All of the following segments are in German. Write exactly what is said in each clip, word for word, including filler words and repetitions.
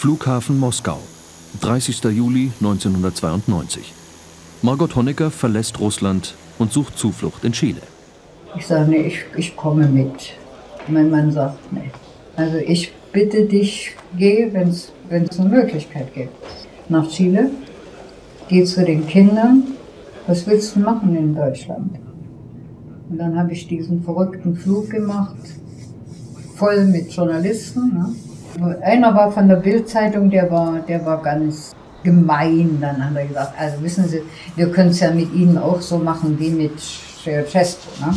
Flughafen Moskau, dreißigster Juli neunzehnhundertzweiundneunzig. Margot Honecker verlässt Russland und sucht Zuflucht in Chile. Ich sage, nee, ich, ich komme mit. Mein Mann sagt, nee. Also ich bitte dich, geh, wenn es eine Möglichkeit gibt. Nach Chile, geh zu den Kindern. Was willst du machen in Deutschland? Und dann habe ich diesen verrückten Flug gemacht, voll mit Journalisten. Ne? Einer war von der Bild-Zeitung, der war, der war ganz gemein. Dann hat er gesagt, also wissen Sie, wir können es ja mit Ihnen auch so machen wie mit Ceausescu. Ne?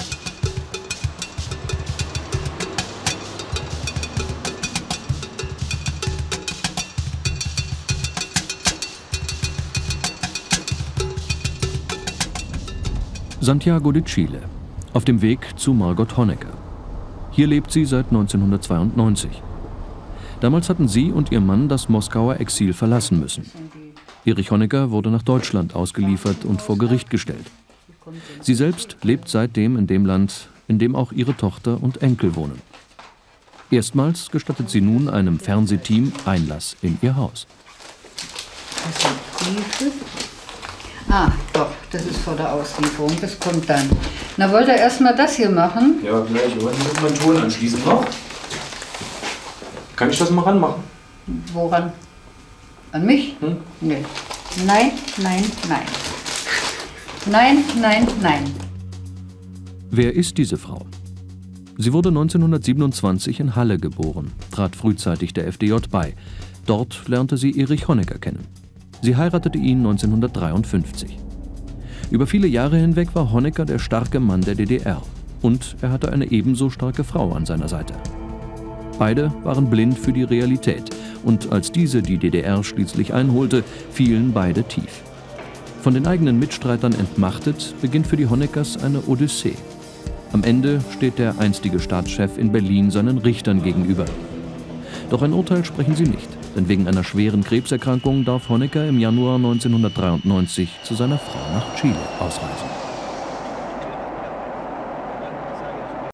Santiago de Chile, auf dem Weg zu Margot Honecker. Hier lebt sie seit neunzehnhundertzweiundneunzig. Damals hatten sie und ihr Mann das Moskauer Exil verlassen müssen. Erich Honecker wurde nach Deutschland ausgeliefert und vor Gericht gestellt. Sie selbst lebt seitdem in dem Land, in dem auch ihre Tochter und Enkel wohnen. Erstmals gestattet sie nun einem Fernsehteam Einlass in ihr Haus. Das sind Briefe. Ah, doch, das ist vor der Auslieferung, das kommt dann. Na, wollt ihr erstmal das hier machen? Ja, gleich. Wir wollen jetzt meinen Ton anschließen noch. Kann ich das mal ranmachen? Woran? An mich? Hm? Nee. Nein, nein, nein. Nein, nein, nein. Wer ist diese Frau? Sie wurde neunzehnhundertsiebenundzwanzig in Halle geboren, trat frühzeitig der F D J bei. Dort lernte sie Erich Honecker kennen. Sie heiratete ihn neunzehnhundertdreiundfünfzig. Über viele Jahre hinweg war Honecker der starke Mann der D D R. Und er hatte eine ebenso starke Frau an seiner Seite. Beide waren blind für die Realität. Und als diese die D D R schließlich einholte, fielen beide tief. Von den eigenen Mitstreitern entmachtet, beginnt für die Honeckers eine Odyssee. Am Ende steht der einstige Staatschef in Berlin seinen Richtern gegenüber. Doch ein Urteil sprechen sie nicht, denn wegen einer schweren Krebserkrankung darf Honecker im Januar neunzehnhundertdreiundneunzig zu seiner Frau nach Chile ausreisen.